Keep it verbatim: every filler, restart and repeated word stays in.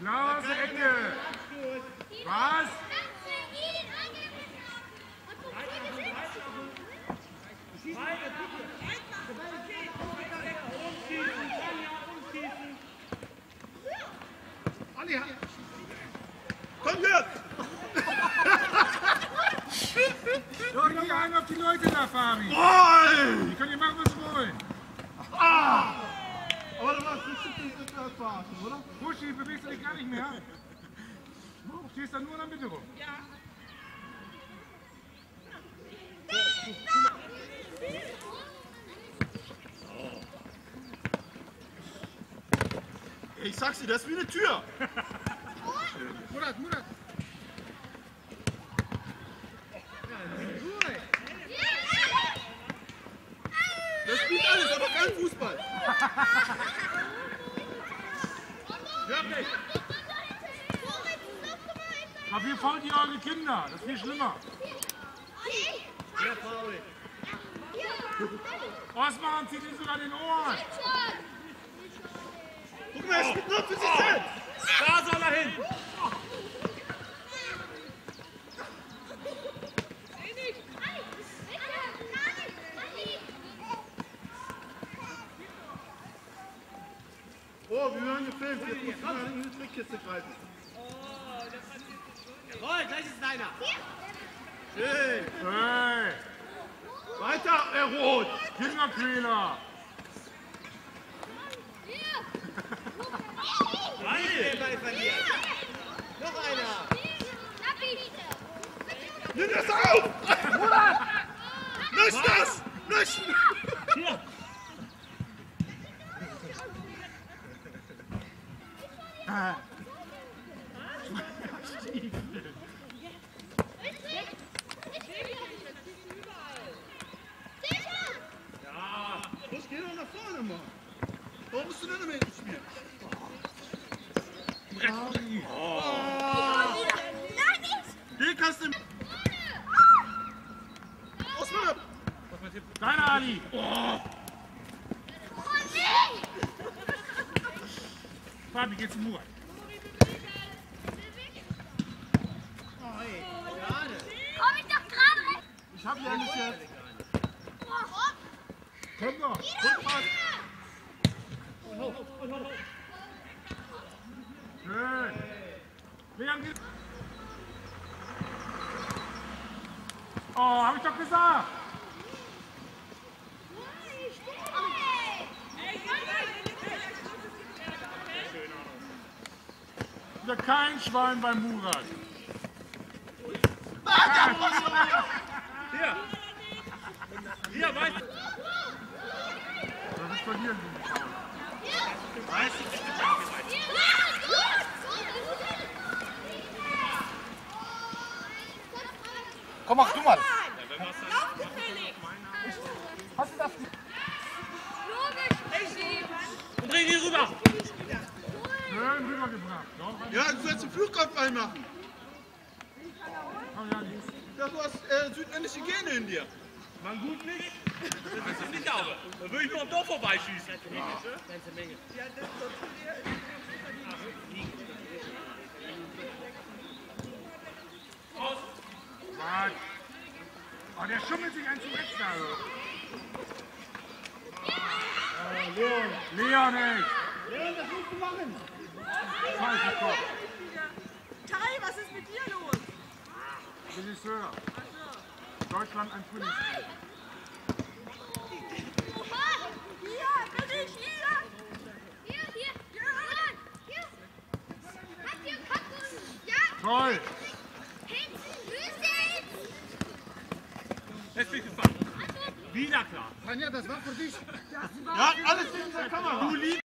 Klar aus der Ecke. Was? Komm jetzt! Doch nicht einen auf die Leute da, Fabi. Die können ja machen, was sie wollen. Ah! Aber du machst bestimmt nicht das verarschen, oder? Buschi, bewegst du dich gar nicht mehr? Du stehst da nur in der Mitte rum. Ja. Ich sag's dir, das ist wie eine Tür. Murat, Murat. Das spielt alles, aber kein Fußball. Wirklich. Aber wir faulen die eure Kinder. Das ist viel schlimmer. Ja, Paul. Osman zieht ihn sogar den Ohren. Guck mal, er spielt nur für sich selbst. Da soll er hin! Oh, wir hören gefilmt. Jetzt muss man in die Trickkiste greifen. Jawohl, gleich ist einer! Schön. Hey, Weiter, er rot. Kinderquäler. Weil Ball verliert! Noch einer! Nimm das auf! Lösch das! Löschen! Hier! Los, geh doch nach vorne, Mann. Warum musst du denn damit spielen? Den kannst du... Osman! Deiner Ali. Fabi, geh zum Murat. Ich hab ja nicht jetzt... Komm doch. Rückpass. Schön. Leon, geht. Oh, hab ich doch gesagt. Wieder kein Schwein beim Murat. Hier! Hier, weiter! Das ist verlieren. Weiß ich nicht, Komm, mach du mal. Hast du das? und dreh die rüber! Schön rübergebracht. Doch, Ja, du sollst den Flugkopf reinmachen. komm ja nicht. Ja, du hast äh, südländische Gene in dir. Man gut nicht? Das ist nicht sauber. Da würde ich nur am Dorf vorbeischießen. Ganze Menge. Mann. Oh, der schummelt sich ein zum Rechts da. Äh, Leon. Leon, ey. Leon, das musst du machen. Scheiße, Kopf. Kai, was ist mit dir los? Regisseur. Deutschland ein Frühlingsspiel. Hier, bin ich hier! Toll. Jetzt bin ich gefangen. Wieder klar. Tanja, das war für dich. Ja, alles in dieser Kamera. Du liebst